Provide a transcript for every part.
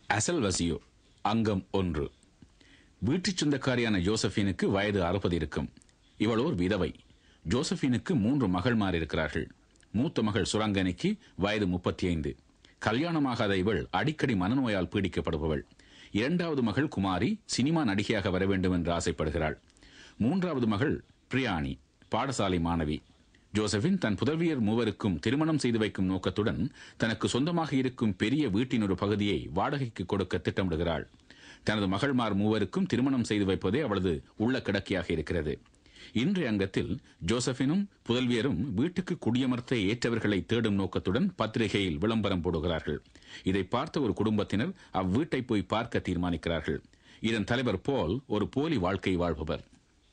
அசல்வசியோ அங்கம் 1. வீட்டுச் சொந்தக்காரியான ஜோசபினுக்கு வயது 60 இருக்கும். இவள் ஓர் விதவை. ஜோசபினுக்கு 3 மகள்மார் இருக்கிறார்கள். மூத்த மகள் சுரங்கனிக்கு வயது 35. கல்யாணமாகாத இவள் அடிக்கடி மனநோயால் பீடிக்கப்படுபவள். 2வது மகள் குமாரி சினிமா நடிகையாக வர வேண்டும் என்று ஆசைப்படுகிறாள். 3வது மகள் பிரியாணி பாடசாலை மாணவி. ஜோசபின் தன் புதல்வியர் மூவருக்கும் திருமணம் செய்து வைக்கும் நோக்கத்துடன் தனக்கு சொந்தமாக இருக்கும் பெரிய வீட்டின் ஒரு பகுதியை வாடகைக்கு கொடுக்க திட்டமிடுகிறாள். தனது மகள்மார் மூவருக்கும் திருமணம் செய்து வைப்பதே அவளது உள்ள கிடக்கையாக இருக்கிறது. இன்றைய அங்கத்தில் ஜோசபினும் புதல்வியரும் வீட்டுக்கு குடியமர்த்த ஏற்றவர்களை தேடும் நோக்கத்துடன் பத்திரிகையில் விளம்பரம் போடுகிறார்கள். இதை பார்த்த ஒரு குடும்பத்தினர் அவ்வீட்டை போய் பார்க்க தீர்மானிக்கிறார்கள். இதன் தலைவர் போல் ஒரு போலி வாழ்க்கை வாழ்பவர்.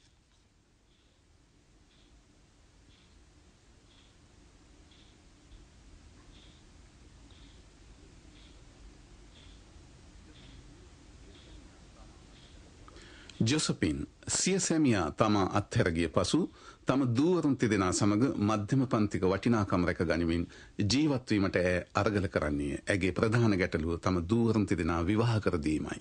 ජොසපින් සිය සැමියා තමා අත්හැරගිය පසු තම දූවරුන් තිදෙනා සමග මධ්‍යම පන්තික වටිනාකම් රැක ගනිමින් ජීවත්වීමට ඇය අරගල කරන්නේ ඇගේ ප්‍රධාන ගැටලුව තම දූවරුන් තිදෙනා විවාහ කර දීමයි.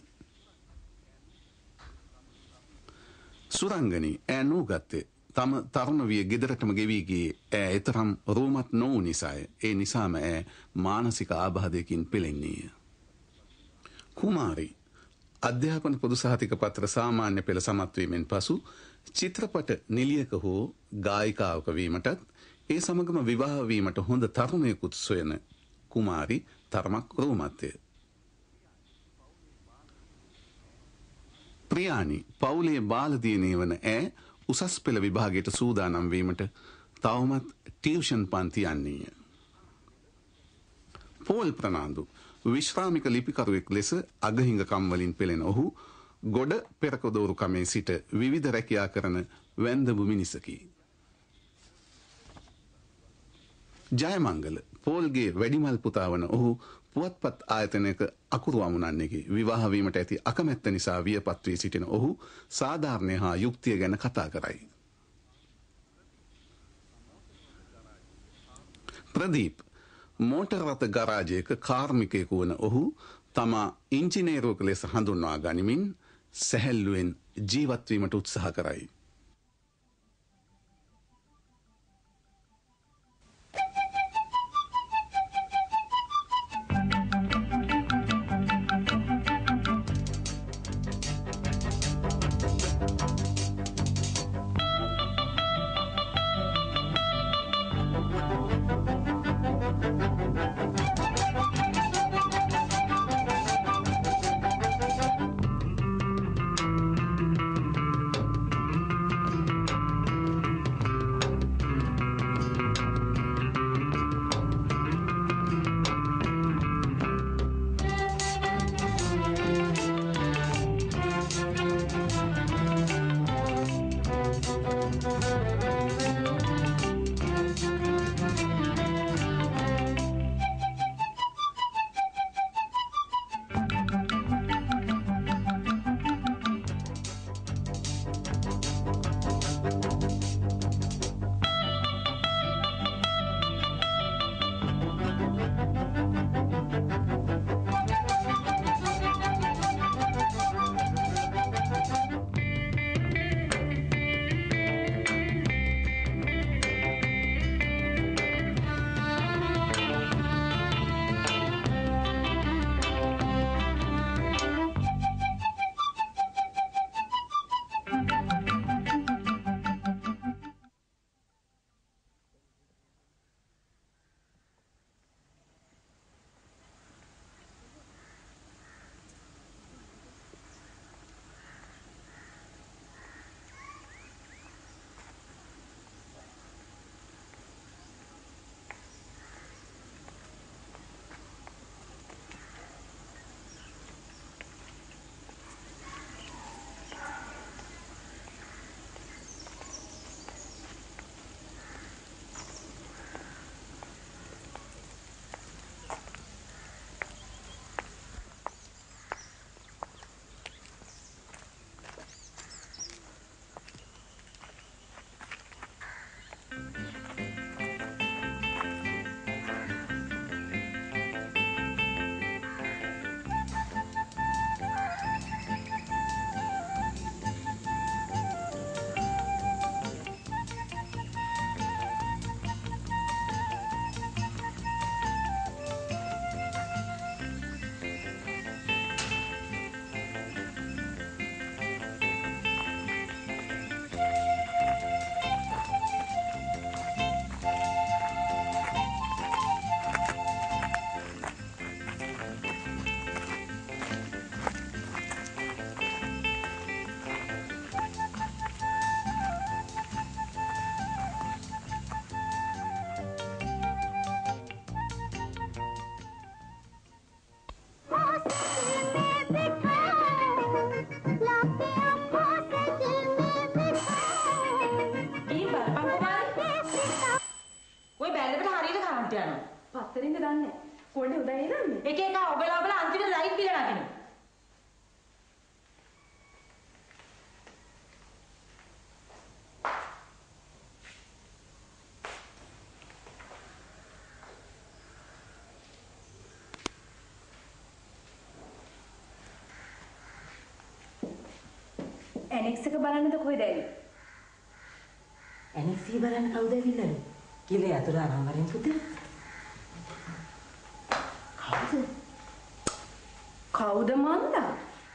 සුරංගනි ඇය නූගත්තේ තම තරුණ විය ගෙදරටම ගෙවී ගියේ ඇය එතරම් රෝමත් නොවූ නිසාය. ඒ නිසාම ඇය මානසික ආබාධයකින් පෙළෙන්නේය. කුමාරි අධ්‍යාපන පොදු සහතික පත්‍ර සාමාන්‍ය පෙළ සමත්වීමෙන් පසු චිත්‍රපට නිලියක හෝ ගායිකාවක වීමටත් ඒ සමගම විවාහ වීමට හොඳ තරුණයෙකුත් සොයන කුමාරි තරමක් රෝමත්ය. ප්‍රියානි පවුලේ බාලදියණිය වන ඇය උසස් පෙළ විභාගයට සූදානම් වීමට තවමත් ටියුෂන් පන්ති යන්නේය. පෝල් ප්‍රනාන්දු විශ්‍රාමික ලිපිකරුවෙක් ලෙස අගහිඟකම් වලින් පෙළෙන ඔහු ගොඩ පෙරකදෝරුකමේ සිට විවිධ රැකියා කරන වැන්දඹු මිනිසකි. ජයමංගල පෝල්ගේ වැඩිමල් පුතා වන ඔහු පුවත්පත් ආයතනයක අකුරු අමුණන්නේකි. විවාහ වීමට ඇති අකමැත්ත නිසා වියපත් වී සිටින ඔහු සාධාරණය හා යුක්තිය ගැන කතා කරයි. ප්‍රදීප් මෝටර් රථ ගරාජයක කාර්මිකයෙකු වන ඔහු තමා ඉංජිනේරුවෙකු ලෙස හඳුන්වා ගනිමින් සැහැල්ලුවෙන් ජීවත්වීමට උත්සාහ කරයි. කැලේකට හරියට කරන්ට් යනවා. පත්තරින්ද දන්නේ. කොණ්ඩේ උදේ නන්නේ. එක එක ඔබලා අන්තිමට ලයිට් බිල නගිනවා. ඇනෙක්ස් එක බලන්නද කොහෙද ඇවිත්? ඇනෙක්ස් එක බලන්න කවුද ඇවිල්ලාද? කියලා යතුරු අරන් වරින් පුතේ. කවුද මන්දා?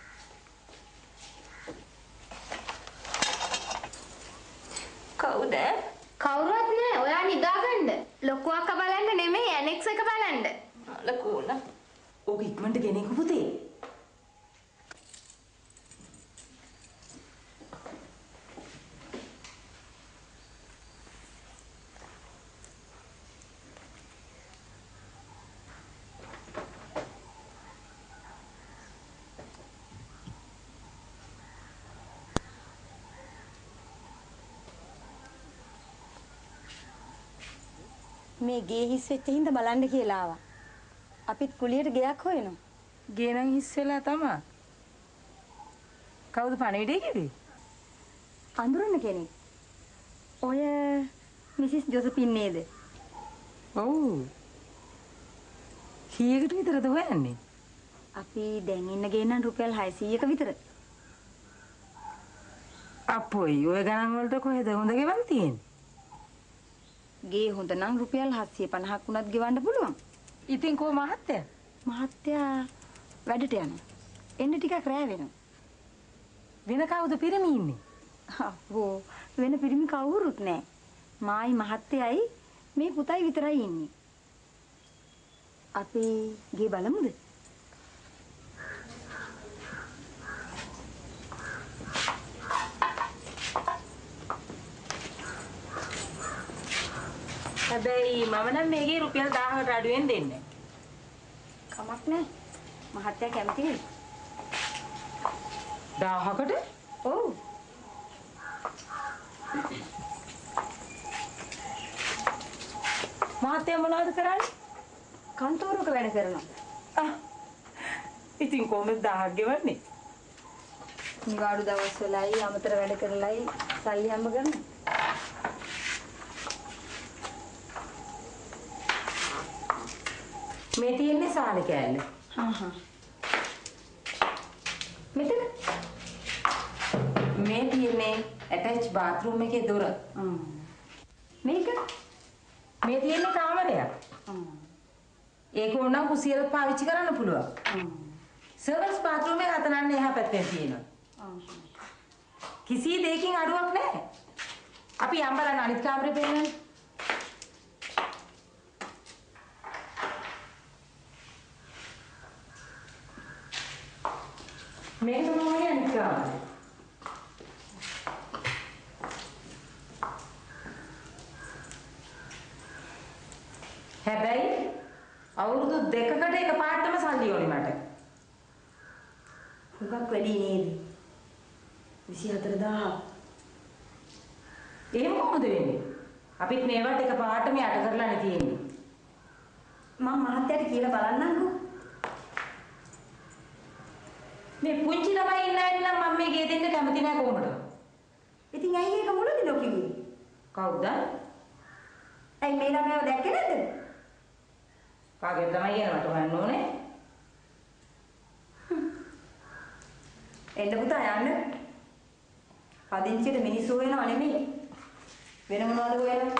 කවුද? කවුරුවත් නෑ. ඔයා නිදාගන්න. ලොකු අක්කා බලන්න නෙමෙයි ඇනෙක්ස් එක බලන්න. ලකෝලා. ඕක ඉක්මනට ගෙනෙක පුතේ. මේ ගේ හිස් වෙච්ච හින්දා බලන්න කියලා ආවා. අපිත් කුලියට ගයක් හොයනවා. ගේ නම් හිස් වෙලා තමයි. කවුද පණිවිඩය කිව්වේ? අඳුරන කෙනෙක්. ඔය මිසිස් ජොසපින් නේද? ඔව්. කීයකට විතරද හොයන්නේ? අපි දැන් ඉන්න ගේ නම් රුපියල් 600ක විතර. අපොයි ඔය ගණන් වලට කොහෙද හොඳ ගෙවල් තියෙන්නේ? ගේ හොඳ නම් රුපියල් 750ක් වුණත් ගෙවන්න පුළුවන්. ඉතින් කො මහත්තයා? මහත්තයා වැඩට යනවා. එන්න ටිකක් රෑ වෙනවා. වෙන කවුද පිරිමි ඉන්නේ? අපෝ වෙන පිරිමි කවුරුත් නැහැ. මායි මහත්තයයි මේ පුතයි විතරයි ඉන්නේ. අපි ගේ බලමුද? හැබැයි මම නම් මේකේ රුපියල් 1000කට අඩුවෙන් දෙන්නේ. කමක් නැහැ. මහත්තයා කැමති නේ. 1000කට? ඔව්. මහත්තයා මොනවද කරන්නේ? කන්තෝරුවක වැඩ කරනවා. ඉතින් කොහොමද 1000ක් ගෙවන්නේ? නිවාඩු දවස්වලයි අමතර වැඩ කරලයි සල්ලි හම්බ කරනවා. මේ තියෙන්නේ සාලේ කෑල්ල. මෙතන මේ තියෙන්නේ ඇටච් බාත්රූම් එකේ දොර. මේක මේ තියෙන්නේ කාමරයක්. ඒක ඕනනම් කුසියලත් පාවිච්චි කරන්න පුළුවන්. සර්වන්ට්ස් බාත්රූම් එක හතනන්නේ එහා පැත්තේ තියෙනවා. කිසි දෙයකින් අඩුවක් නැහැ. අපි යම් බලන්න අනිත් කාමරේ පෙන්නන්න. මේක තමයි අනිත් කාමරේ. හැබැයි අවුරුදු 2කට එක පාටම සල්ලි ඕනේ මට. හුඟක් වැඩි නේද? 24000. එහෙම කොහොමද වෙන්නේ? අපිත් මේවට එක පාටම යට කරලානේ තියෙන්නේ. මම මහත්තයාට කියලා බලන්නම්කෝ. මේ පුංචි ළමයි ඉන්න අය නම් මම මේ ගේ දෙන්න කැමති නෑ කොහොමද? ඉතින් ඇයි ඒක මුලදී නොකිව්වේ? කවුද? ඇයි මේ ළමයාව දැක්කේ නැද්ද? කාගෙද තමයි කියන මට හොයන්න ඕනේ. එන්න පුතා යන්න. පදිංචියට මිනිස්සු වෙනව නෙමෙයි. වෙන මොනවද හොයන්නේ?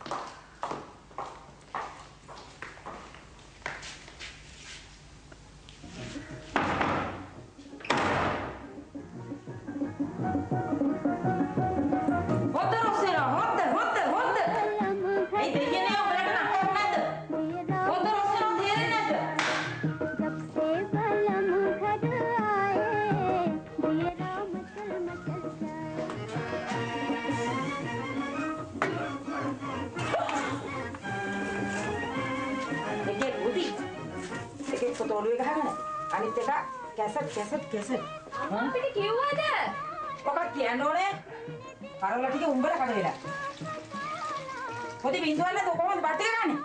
ඔළුවේ ගහගෙන අනිත් එක කැසට් අපිට කිව්වද? ඔක කියන්න ඕනේ. පරවල ටික උඹලා කඩ වෙලා. පොඩි බින්දුවක් නැතුව කොහොමද බත් ටික ගන්නේ?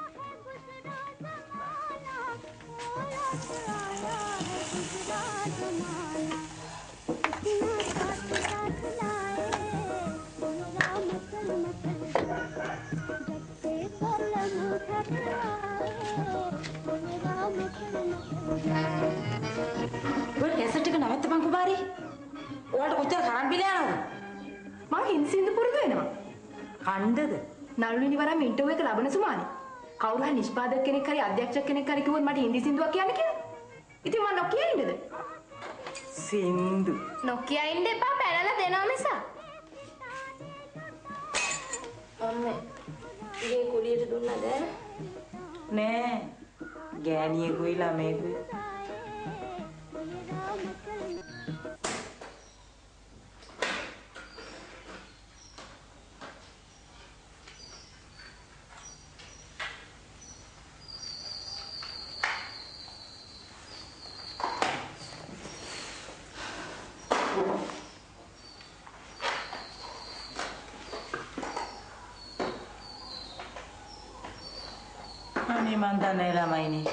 ඔය කැසට් එක නවත්තපන් කුමාරී. ඔයාලට කොච්චර කරන් බිල යනවද? මං හින්දි සින්දු පුරුදු වෙනවා. කණ්ඩද? නළුනිනි වරම් ඉන්ටර්වයුව එක ලබන සුමානේ. කවුරු හරි නිෂ්පාදක කෙනෙක් හරි අධ්‍යක්ෂක කෙනෙක් හරි කිව්වොත් මට හින්දි සින්දුවක් කියන්න කියලා. ඉතින් මං නොකිය ඉන්නද? සින්දු. නොකිය ඉන්න එපා පැනලා දෙනවා මිස. අම්මේ ගේ කුලියට දුන්නද? නෑ. ගෑණියෙකුයි ළමයෙකුයි. අනේ මන් දන්නේ ළමයිනේ.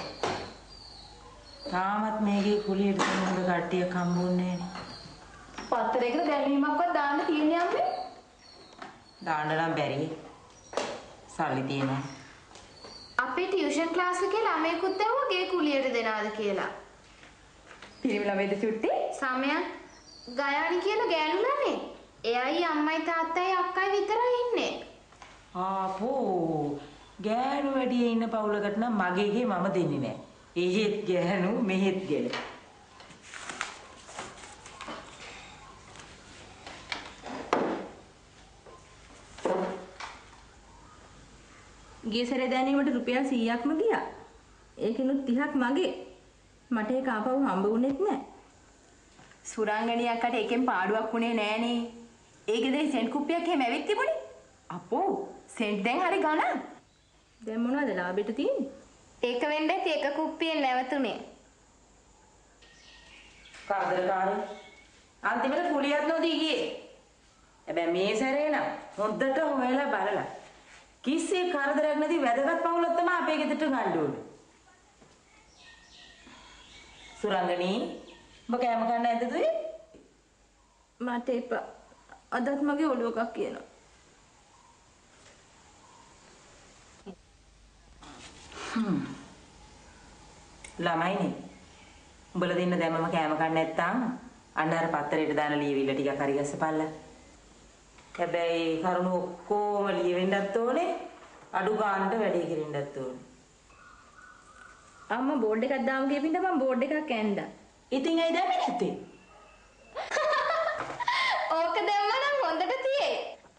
තාමත් මේකේ කුලියට දෙන හොඳ කට්ටියක් හම්බුන්නේ නෑනේ. පත්තරයකට දැල්වීමක්වත් දාන්න තියෙන්නේ අම්මේ. දාන්න නම් බැරි. සල්ලි තියෙනවා. අපේ ටියුෂන් ක්ලාස් එකේ ළමයෙකුත් ඇහුවා ගේ කුලියට දෙනවද කියලා. පිරිමි ළමයිද චුට්ටි? සමයන් ගයානි කියලා ගෑනු ළමයි. එයයි අම්මයි තාත්තයි අක්කයි විතරයි ඉන්නේ. ආපෝ ගෑනු වැඩියේ ඉන්න පවුලකට නම් මගේගේ මම දෙන්නේ නෑ. එහෙත් ගෑනු මෙහෙත් ගෙල. ගිය සැරේ දැනීමට රුපියල් 100ක්ම ගියා. ඒකිනුත් 30ක් මගේ. මට ඒක ආපහු හම්බ වුණෙත් නෑ. සුරංගණී අක්කට එකෙන් පාඩුවක් වුණේ නෑනේ. ඒකේ දැන් සෙන්ට් කුප්පියක් එහෙම ඇවිත් තිබුණේ. අපෝ සෙන්ට් දැන් හරි ගණන්. දැන් මොනවද ලාභෙට තියෙන්නේ? ඒක වෙන්නේ ඒක කුප්පියෙන් නැවතුනේ. කාදරකාරී. අන්තිමට කුලියක් නොදී ගියේ. හැබැයි මේ සැරේ නම් හොද්දට හොයලා බලලා. කිසි කරදරයක් නැති වැදගත් පවුලක් තමයි අපේ ගෙදරට ගන්න ඕනේ. සුරංගනී ඔබ කෑම කන්න නැද්ද දුවේ? මට එපා. අදත් මගේ ඔළුව එකක් කියනවා. ළමයිනේ. උඹලා දෙන්න දැම්මම කෑම කන්න නැත්තම් අන්න අර පත්තරේට දාන ලියවිල්ල ටිකක් හරි ගස්සපල්ලා. හැබැයි කරුණු ඔක්කොම ලියවෙන්නත් ඕනේ. අඩු ගන්නට වැඩේ කිරින්නත් ඕනේ. අම්මා බෝඩ් එකක් දාමු කියපින්ද මම බෝඩ් එකක් ඇන්දා. ඉතින් ඇයි දැම්මේ නැත්තේ? ඕක දැම්මනම් හොඳට තියේ.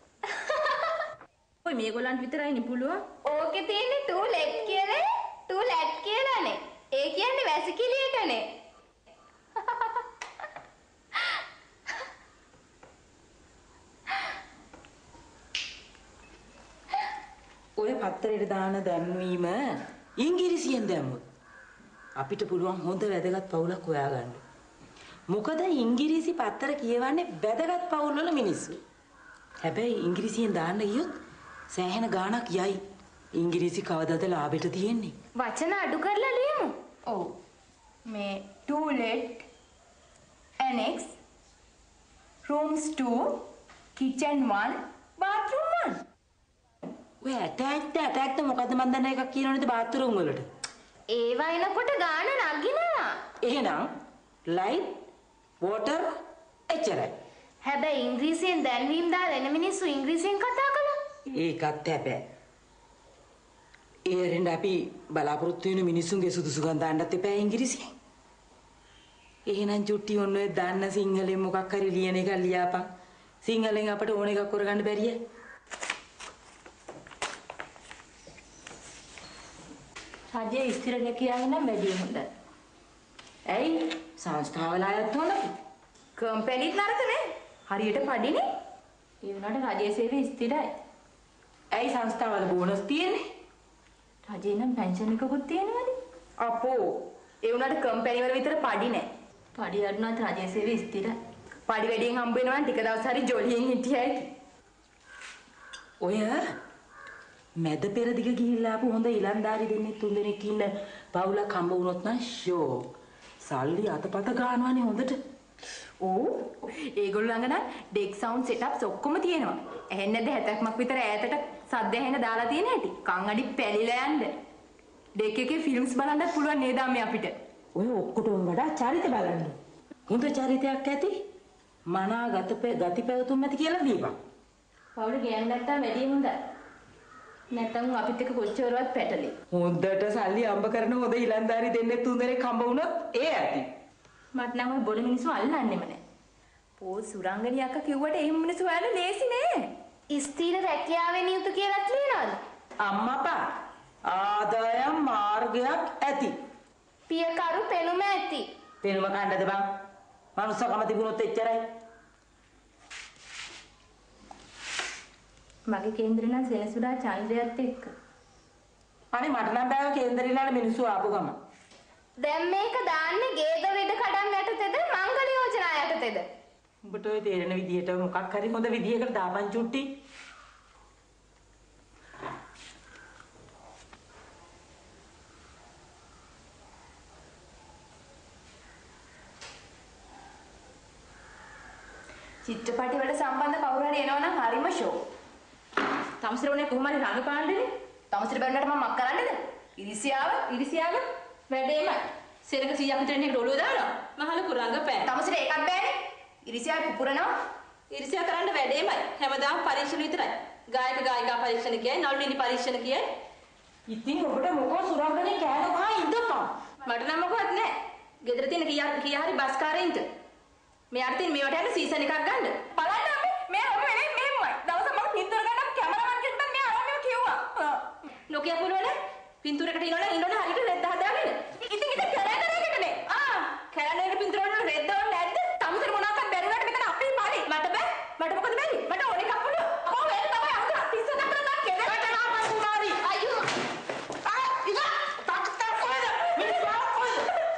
ඔය මේගොල්ලන්ට විතරයිනේ පුළුවන්. ඕකේ තියෙන්නේ ටූලෙට් කියලා ටූලෙට් කියලානේ. ඒ කියන්නේ වැසිකිළියටනේ. ඔය පත්තරේට දාන දැන්වීම ඉංග්‍රීසියෙන් දැම්මොත් අපිට පුළුවන් හොඳ වැදගත් පවුලක් හොයාගන්න. මොකද ඉංග්‍රීසි පත්තර කියවන්නේ වැදගත් පවුල් වල මිනිස්සු. හැබැයි ඉංග්‍රීසියෙන් දාන්න ගියොත් සෑහෙන ගාණක් යයි. ඉංග්‍රීසි කවදාද ලාභෙට තියෙන්නේ? වචන අඩු කරලා ලියමු. ඔව්. මේ ටූලෙට් annex rooms 2 kitchen 1 bathroom 1. ඔය ඇටැක්ද මොකද්ද මන් දන්න එකක් කියනවනේ බාත්රූම් වලට. ඒවා එනකොට ගාන නගිනවා. එහෙනම් ලයිට් වෝටර් එච්චරයි. හැබැයි ඉංග්‍රීසියෙන් දැන්වීම් දාලා එන මිනිස්සු ඉංග්‍රීසියෙන් කතා කළා. ඒකත් හැබැයි. ඒරෙන් අපි බලාපොරොත්තු වෙන මිනිස්සුන්ගේ සුදුසුකම් දාන්නත් එපා ඉංග්‍රීසියෙන්. එහෙනම් චුට්ටි ඔන්න ඔය දාන්න සිංහලෙන් මොකක් හරි ලියන එක ලියාපන්. සිංහලෙන් අපට ඕන එකක් කරගන්න බැරිය. රජයේ ස්ථිර කියාගෙන නම් වැඩි හොඳයි. ඇයි සංස්ථාවල අයත් හොඳයි. කම්පැනිත් නරක නෑ. හරියට පඩිනේ. ඒ වුණාට රජයේ සේවය ස්ථිරයි. ඇයි සංස්ථාවල බෝනස් තියෙන්නේ? රජේ නම් පෙන්ෂන් එකකුත් තියෙනවනේ. අපෝ ඒ වුණාට කම්පැනි වල විතර පඩි නෑ. පඩි අඩුණාත් රජයේ සේවය ස්ථිරයි. පඩි වැඩියෙන් හම්බ වෙනවා නම් ටික දවස් හරි ජොලියෙන් හිටියයි. ඔය මැද පෙරදිග ගිහිල්ලා ආපු හොඳ ඉලන්දාරි දෙන්නේ තුන් දෙනෙක් ඉන්න පවුලක් හම්බ වුණොත් නම් ෂෝ. සල්ලි අතපත ගන්නවානේ හොඳට. ඕ ඒගොල්ලෝ ළඟ නම් ඩෙක් සවුන්ඩ් සෙටප්ස් ඔක්කොම තියෙනවා. ඇහෙන්නේ නැද්ද 70ක් විතර ඈතට සද්ද ඇහෙන දාලා තියෙන හැටි. කන් අඩි පැලිලා යන්න. ඩෙක් එකේ ෆිල්ම්ස් බලන්නත් පුළුවන් නේද අම්මේ අපිට. ඔය ඔක්කොටම වඩා චරිත බලන්න. හොඳ චරිතයක් ඇති. මනා ගති පැවතුම් ඇති කියලා දීපන්. පවුල ගෑනු නැත්තම් වැඩි හොඳයි. නැත්තම් අපිත් එක්ක කොච්චරවත් පැටලෙයි. හොඳට සල්ලි අම්බ කරන හොඳ ඉලන්දාරි දෙන්නේ තුන් දෙනෙක් හම්බ වුණොත් ඒ ඇති. මට නම් ඔය බොඩ මිනිස්සු අල්ලන්නෙම නෑ. පෝ සුරංගනි අක්කා කිව්වට එහෙම මිනිස්සු හොයන්න ලේසි නෑ. ස්ථීර රැකියාවෙන් යුතු කියලා ලියනවද? අම්මපා ආදායම් මාර්ගයක් ඇති. පියකරු පෙනුම ඇති. පෙනුම කණ්ඩද බං? මනුස්සකම තිබුණොත් එච්චරයි. මගේ කේන්දරේ නම් සෙනසුරා චන්ද්‍රයත් එක්ක. අනේ මට නම් බෑව කේන්දරිනාට මිනිස්සු ආපු ගම. දැන් මේක දාන්නේ ගේද වෙඩ කඩම් යටතේද මංගල යෝජනා යටතේද? උඹට ඔය තේරෙන විදිහට මොකක් හරි හොඳ විදිහකට දාපන් චුට්ටි. චිත්‍රපටි වලට සම්බන්ධ කවුරු හරි එනවනම් හරිම ෂෝ. තමසිරුනේ කොහොම හරි රඟපාන්නනේ. තමසිර බැලුනට මම මක් කරන්නේද? ඉරිසියාව වැඩේමයි. සෙනඟ 100ක් විතර එන්නේ ඩොලුව දානවා. මහල කුරංග පෑ. තමසිර ඒකත් බෑනේ. ඉරිසියාව පුපුරනවා. ඉරිසියා කරන්න වැඩේමයි. හැමදාම පරීක්ෂණ විතරයි. ගායක ගායිකා පරීක්ෂණ කියයි, නළුනිලි පරීක්ෂණ කියයි. ඉතින් ඔබට මොකෝ සුරංගනේ කෑන කහා ඉඳපන්. මට නම් මොකවත් නැහැ. ගෙදර තියෙන කියා හරි බස් කාරෙන්ට. මෙයාට තියෙන මේවට යන සීසන් එකක් ගන්න. බලන්න අපි මේ ඔබ වෙන්නේ මෙහෙමයි. දවස මම පින්තූර ගන්න කැමරාමන් කෙනෙක් මේ ආරම්භය කිව්වා. නොකිය පුළුවනේ. පින්තූරයකට ඉන්නවනේ හරියට රෙද්ද හදාගෙන. ඉතින් කැරෑනේ. කැරෑනේ පින්තූර වල රෙද්ද ඕනේ නැද්ද? තමතර මොනවාක්වත් බැරිවට මෙතන අපේ පාරේ. මට බෑ. මට මොකද බැරි? මට ඕන එකක් පුළුවන්. කොහොම වෙන්නේ තමයි අහුර 30 දක්වන දාක් කෙරේට නාපන් කුමාරි. අයියෝ. ඉතින් තාක්තා කොහෙද? මේ වාක් කොහෙද?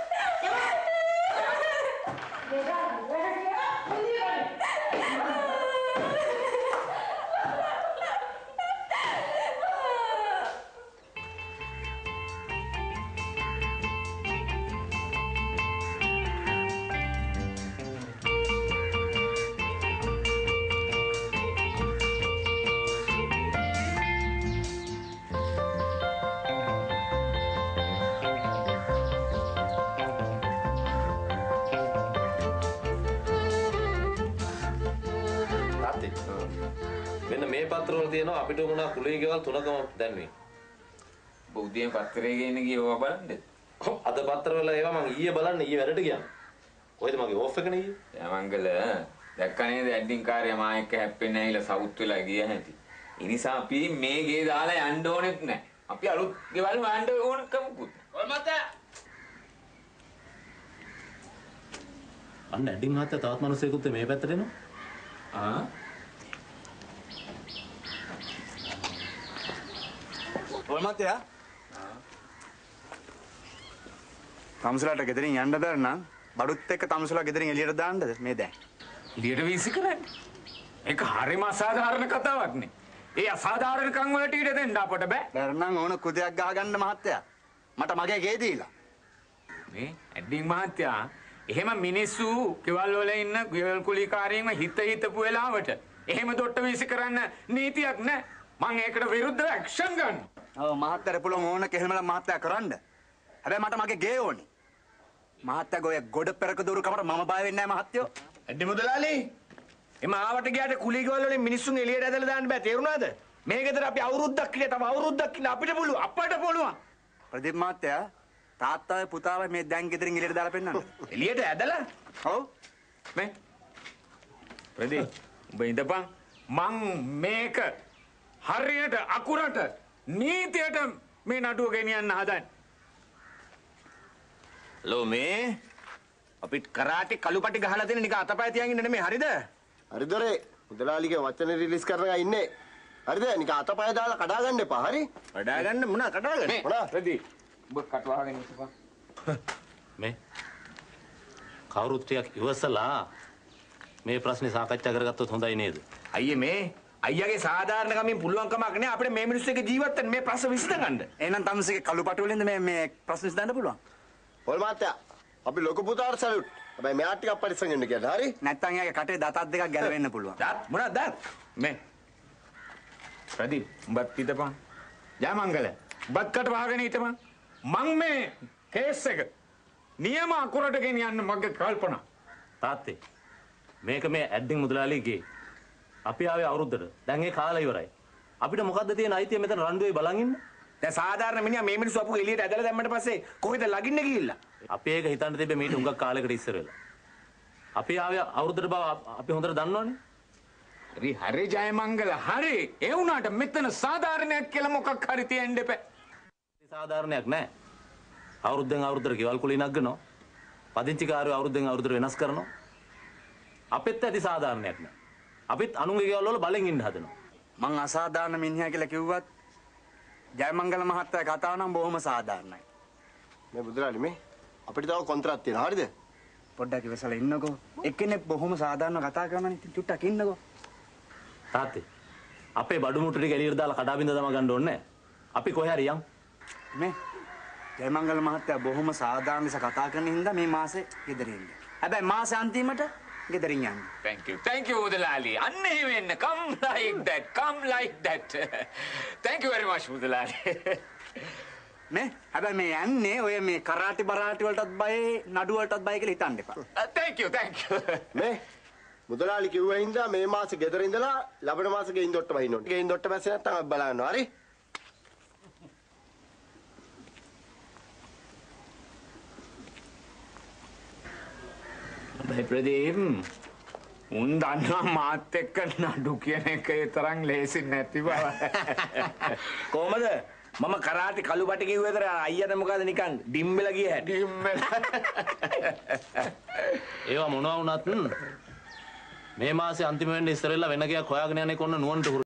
මෙන්න මේ පත්‍රවල තියෙනවා අපිට උනා කුලී ගෙවල් තුනකම දැන්වි. බෞද්ධයන් පත්‍රයේ ගේන්න ගියව බලන්නද? අද පත්‍රවල ඒවා මම ඊයේ බලන්න ඊයේ වැඩට ගියා. කොහෙද මගේ ඕෆ් එක නේ ඊයේ? යමංගල දැක්ක නේද ඇඩ්ඩින් කාර්යය මා එක්ක හැප්පෙන්නේ නැහිලා සවුත් වෙලා ගිය හැටි. ඒ නිසා අපි මේ ගේ දාලා යන්න ඕනෙත් නැහැ. අපි අලුත් ගෙවල් හොයන්න ඕනකමකුත් නැහැ. ඔය මත අන්න ඇඩ්ඩින් මහත්තයා තවත් මිනිස්සෙකුත් මේ පැත්තට එනවා. ඔය මතයා තමසලාට ගෙදරින් යන්න බැර නම් බඩුත් එක්ක තමසලා ගෙදරින් එළියට දාන්නද මේ දැන් එළියට වීසි කරන්නේ. ඒක හරිම අසාධාරණ කතාවක් නේ. ඒ අසාධාරණකම් වලට ඊට දෙන්න අපට බෑ. බැර නම් ඕන කුදයක් ගහගන්න මහත්තයා. මට මගේ ගේ දීලා. මේ ඇඩ්ඩින් මහත්තයා එහෙම මිනිස්සු කෙවල් වල ඉන්න ගෙවල් කුලිකාරීන්ව හිතපු වෙලාවට එහෙම දොට්ට වීසි කරන්න නීතියක් නැහැ. මම ඒකට විරුද්ධව ඇක්ෂන් ගන්නවා. ඔව් මහත්තයාට පුළුවන් ඕන කෙහෙමල මහත්තයා කරන්න. හැබැයි මට මගේ ගේ ඕනේ. මහත්තයාගේ ඔය ගොඩ පෙරක දూరుකමට මම බය වෙන්නේ නැහැ මහත්තයෝ. ඇඩ්ඩි මුදලාලි. එම ආවට ගියාට කුලී ගෙවල් වලින් මිනිස්සුන් එළියට ඇදලා දාන්න බෑ තේරුණාද? මේ ගෙදර අපි අවුරුද්දක් ඉන්නේ තව අවුරුද්දක් ඉන්න අපිට පුළුවන් අපට පුළුවන්. ප්‍රදීප් මහත්තයා තාත්තාගේ පුතාව මේ දැන් ගෙදරින් එළියට දාලා පෙන්නන්න. එළියට ඇදලා? ඔව්. මේ ප්‍රදීප් උඹ ඉඳපන් මං මේක හරියට අකුරට නීතියට මේ නඩුව ගෙනියන්න හදන්නේ. ලෝ මේ අපිට කරාටි කළුපටි ගහලා තියෙන නික අතපය තියන් ඉන්න නෙමෙයි හරිද? හරිදොරේ මුදලාලිගේ වචන රිලීස් කරලා ඉන්නේ. හරිද? නික අතපය දාලා කඩා ගන්න එපා. හරි? කඩා ගන්න මොනවා කඩා ගන්න? මොනවා? ප්‍රදීප් උඹ කටවහගෙන ඉඳපන්. මේ කවුරුත් ටිකක් ඉවසලා මේ ප්‍රශ්නේ සාකච්ඡා කරගත්තොත් හොඳයි නේද? අයියේ මේ අයියාගේ සාධාරණකමින් පුළුවන් කමක් නෑ අපිට මේ මිනිස්සු එක්ක ජීවත් වෙන්න මේ ප්‍රශ්න විසඳගන්න. එහෙනම් තමුසේගේ කළු පටු වලින්ද මේ ප්‍රශ්න විසඳන්න පුළුවන්. පොල් මාත්‍යා අපි ලොකු පුතාට සැලුට්. හැබැයි මෙයා ටිකක් පරිස්සම් වෙන්න කියලා. හරි? නැත්තම් එයාගේ කටේ දතක් දෙකක් ගැලවෙන්න පුළුවන්. දත් මොනවද දත්? මේ ප්‍රදීප් උඹත් හිටපන්. ජයමංගල උඹත් කට වහගෙන හිටපන්. මං මේ කේස් එක නියම අකුරට ගෙනියන්න මගේ කල්පනා. තාත්තේ මේක මේ ඇඩ්ඩින් මුදලාලිගේ අපි ආවේ අවුරුද්දට. දැන් ඒ කාලය ඉවරයි. අපිට මොකද්ද තියෙන අයිතිය මෙතන රණ්ඩුවේ බලන් ඉන්න? දැන් සාධාරණ මිනිහා මේ මිනිස්සු අපු එළියට ඇදලා දැම්මට පස්සේ කොහෙද ලගින්න ගිහිල්ලා? අපි ඒක හිතන්න තිබ්බේ මීට හුඟක් කාලයකට ඉස්සර වෙලා. අපි ආවේ අවුරුද්දට බව අපි හොඳට දන්නවනේ. හරි ජයමංගල හරි. ඒ වුණාට මෙතන සාධාරණයක් කියලා මොකක් හරි තියෙන්න එපා. සාධාරණයක් නැහැ. අවුරුද්දෙන් අවුරුද්දට ගෙවල් කුලී නගනවා. පදිංචිකාරයෝ අවුරුද්දෙන් අවුරුද්දට වෙනස් කරනවා. අපිත් ඇති සාධාරණයක් නැහැ. අපිත් අනුන්ගේ ගෙවල් වල බලෙන් ඉන්න හදනවා. මං අසාධාරණ මිනිහා කියලා කිව්වත් ජයමංගල මහත්තයා කතාව නම් බොහොම සාධාරණයි. මේ බුදුරාලි මේ අපිට තව කොන්ත්‍රාත් තියෙනවා. හරිද? පොඩ්ඩක් ඉවසලා ඉන්නකෝ. එක්කෙනෙක් බොහොම සාධාරණව කතා කරනනේ. ඉතින් චුට්ටක් ඉන්නකෝ. තාත්තේ අපේ බඩු මුට්ටු ටික එළියට දාලා කඩාබින්ද දම ගන්න ඕනේ නැහැ. අපි කොහේ හරි යන්. මේ ජයමංගල මහත්තයා බොහොම සාධාරණ ලෙස කතා කරන හින්දා මේ මාසේ ගෙදරින් ඉන්න. හැබැයි මාසේ අන්තිමට ගෙදරින් යන්න. Thank you මුදලාලි. අන්න එහෙම එන්න. Come like that. Thank you very much මුදලාලි. මේ හැබැයි මේ යන්නේ ඔය මේ කරාටි බරාටි වලටත් බයයි නඩු වලටත් බයයි කියලා හිතන්න එපා. Thank you. මේ මුදලාලි කිව්වා හින්දා මේ මාසේ ගෙදර ඉඳලා ලබන මාසේ ගෙයින් දොට්ට වහින්න ඕනේ. ගෙයින් දොට්ට පස්සේ නැත්තම් අපි බලනවා. හරි? ප්‍රදීප් උන් දන්නවා මාත් එක්ක නඩු කියන එක ඒ තරම් ලේසි නැති බව. කොහමද? මම කරාටි කළු බටි කිව්ව විතර අයියට මොකද නිකන් ඩිම්බෙලා ගිය හැටි. ඒවා මොනවා වුණත් මේ මාසේ අන්තිම වෙන්න ඉස්සරෙල්ලා වෙන ගයක් හොයාගෙන යන්නේ කොන්න නුවන්ට